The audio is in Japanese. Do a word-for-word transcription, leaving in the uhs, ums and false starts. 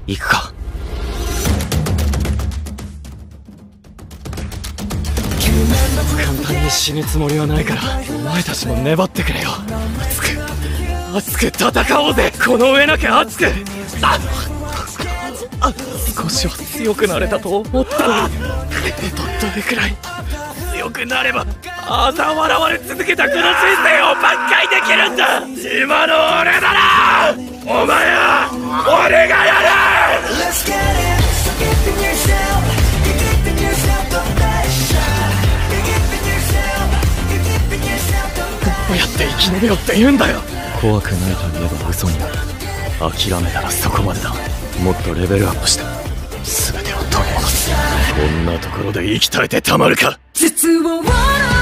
行くか。簡単に死ぬつもりはないから、お前たちも粘ってくれよ。熱く熱く戦おうぜ。この上なきゃ熱く。ああ、少しは強くなれたと思ったのに、どれくらい強くなれば嘲笑われ続けたこの人生を挽回できるんだ。今の俺ならお前は俺がやる。どうやって生き延びろって言うんだよ。怖くないと言えば嘘になる。諦めたらそこまでだ。もっとレベルアップして全てを取り戻す。こんなところで生き絶えてたまるか。